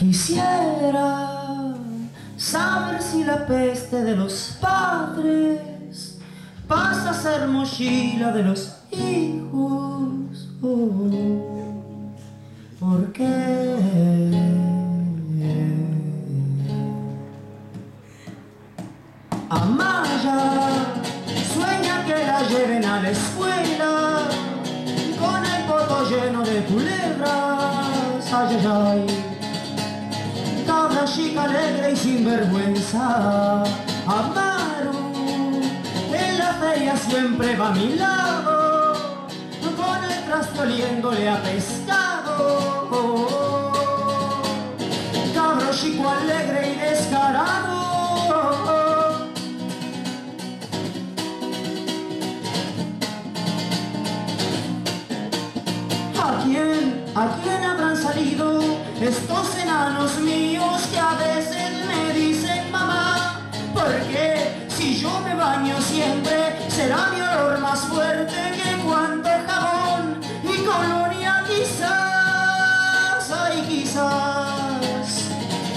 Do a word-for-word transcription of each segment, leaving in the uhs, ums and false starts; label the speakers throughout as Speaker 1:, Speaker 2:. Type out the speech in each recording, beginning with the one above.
Speaker 1: Quisiera saber si la peste de los padres pasa a ser mochila de los hijos. Oh, ¿por qué? Amaya sueña que la lleven a la escuela con el poto lleno de culebras. Ay, ay, ay. Cabra chica alegre y sin vergüenza, Amaru en la feria siempre va a mi lado, con el traste oliéndole a pescado. Cabro chico alegre y descarado. ¿A quién, a quién habrán salido estos enanos míos que a veces me dicen mamá? Porque si yo me baño siempre, será mi olor más fuerte que cuanto jabón y colonia quizás, ay quizás.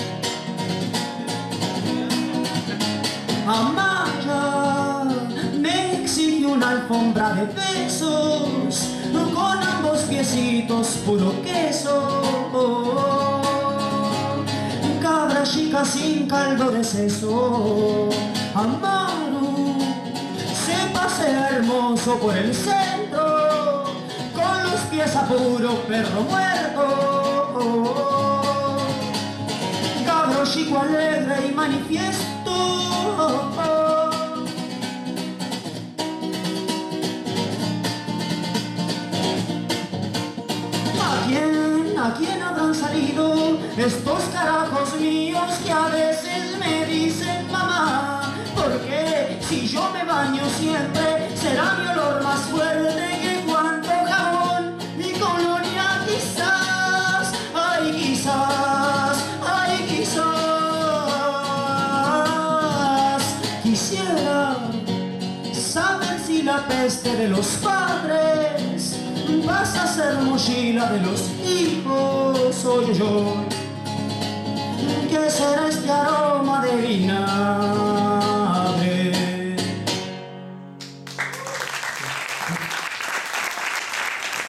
Speaker 1: Amaya me exige una alfombra de besos con ambos piecitos puro queso. Cabra chica sin caldo de seso. Amaru se pasea hermoso por el centro con los pies a puro perro muerto. Cabro chico alegre y manifiesto. ¿A quién habrán salido estos carajos míos que a veces me dicen mamá? Porque si yo me baño siempre, será mi olor más fuerte que cuanto jabón y colonia quizás, ay quizás, ay quizás. Quisiera saber si la peste de los padres vas a ser mochila de los hijos, soy yo.